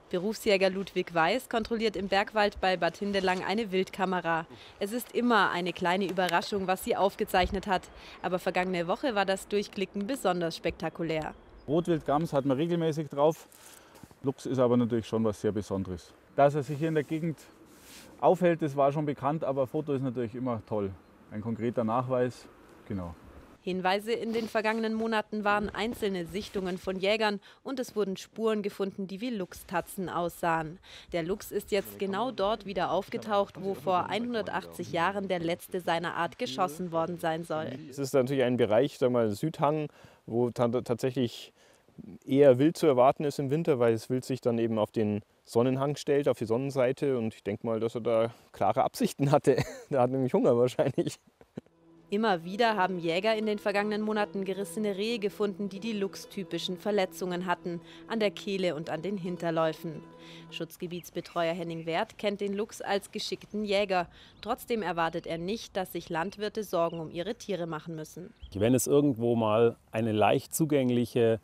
Berufsjäger Ludwig Weiß kontrolliert im Bergwald bei Bad Hindelang eine Wildkamera. Es ist immer eine kleine Überraschung, was sie aufgezeichnet hat. Aber vergangene Woche war das Durchklicken besonders spektakulär. Rotwildgams hat man regelmäßig drauf. Luchs ist aber natürlich schon was sehr Besonderes. Dass er sich hier in der Gegend aufhält, das war schon bekannt, aber ein Foto ist natürlich immer toll. Ein konkreter Nachweis, genau. Hinweise in den vergangenen Monaten waren einzelne Sichtungen von Jägern und es wurden Spuren gefunden, die wie Luchstatzen aussahen. Der Luchs ist jetzt genau dort wieder aufgetaucht, wo vor 180 Jahren der letzte seiner Art geschossen worden sein soll. Es ist natürlich ein Bereich, sagen wir mal, Südhang, wo tatsächlich eher Wild zu erwarten ist im Winter, weil das Wild sich dann eben auf den Sonnenhang stellt, auf die Sonnenseite. Und ich denke mal, dass er da klare Absichten hatte. Der hat nämlich Hunger wahrscheinlich. Immer wieder haben Jäger in den vergangenen Monaten gerissene Rehe gefunden, die die luchstypischen Verletzungen hatten, an der Kehle und an den Hinterläufen. Schutzgebietsbetreuer Henning Werth kennt den Luchs als geschickten Jäger. Trotzdem erwartet er nicht, dass sich Landwirte Sorgen um ihre Tiere machen müssen. Wenn es irgendwo mal eine leicht zugängliche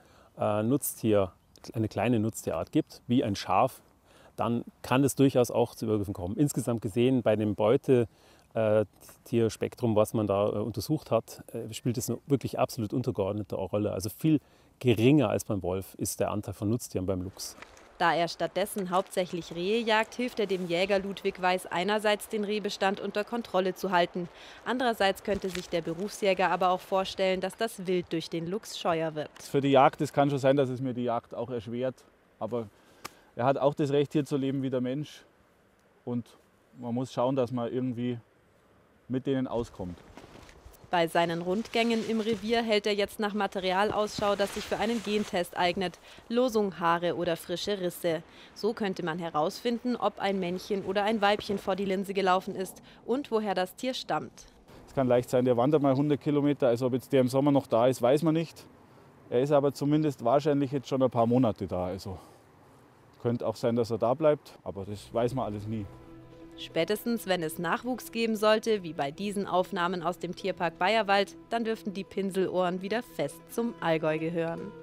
eine kleine Nutztierart gibt, wie ein Schaf, dann kann es durchaus auch zu Übergriffen kommen. Insgesamt gesehen bei dem Beutetierspektrum, was man da untersucht hat, spielt es eine wirklich absolut untergeordnete Rolle. Also viel geringer als beim Wolf ist der Anteil von Nutztieren beim Luchs. Da er stattdessen hauptsächlich Rehe jagt, hilft er dem Jäger Ludwig Weiß einerseits, den Rehbestand unter Kontrolle zu halten. Andererseits könnte sich der Berufsjäger aber auch vorstellen, dass das Wild durch den Luchs scheuer wird. Für die Jagd, es kann schon sein, dass es mir die Jagd auch erschwert. Aber er hat auch das Recht, hier zu leben wie der Mensch. Und man muss schauen, dass man irgendwie mit denen auskommt. Bei seinen Rundgängen im Revier hält er jetzt nach Material Ausschau, das sich für einen Gentest eignet. Losung, Haare oder frische Risse. So könnte man herausfinden, ob ein Männchen oder ein Weibchen vor die Linse gelaufen ist und woher das Tier stammt. Es kann leicht sein, der wandert mal 100 Kilometer. Also ob jetzt der im Sommer noch da ist, weiß man nicht. Er ist aber zumindest wahrscheinlich jetzt schon ein paar Monate da. Also könnte auch sein, dass er da bleibt, aber das weiß man alles nie. Spätestens, wenn es Nachwuchs geben sollte, wie bei diesen Aufnahmen aus dem Tierpark Bayerwald, dann dürften die Pinselohren wieder fest zum Allgäu gehören.